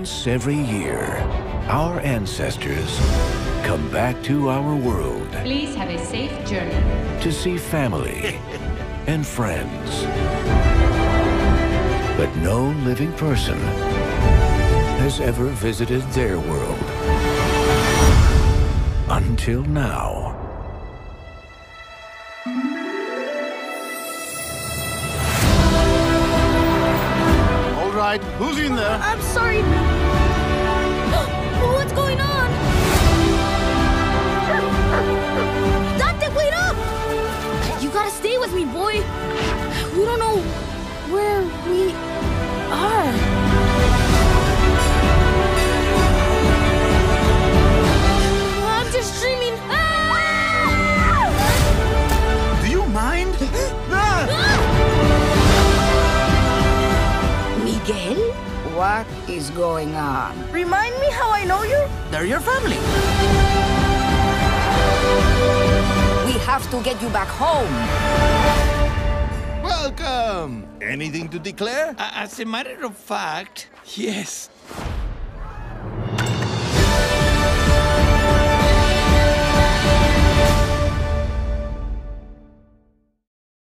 Once every year, our ancestors come back to our world. Please have a safe journey. To see family and friends. But no living person has ever visited their world. Until now. All right, who's in there? I'm sorry. What's going on? Dante, wait up! You gotta stay with me, boy. We don't know where we are. I'm just dreaming. Do you mind? Miguel? What is going on? Remind me how I know you? They're your family. We have to get you back home. Welcome! Anything to declare? As a matter of fact, yes.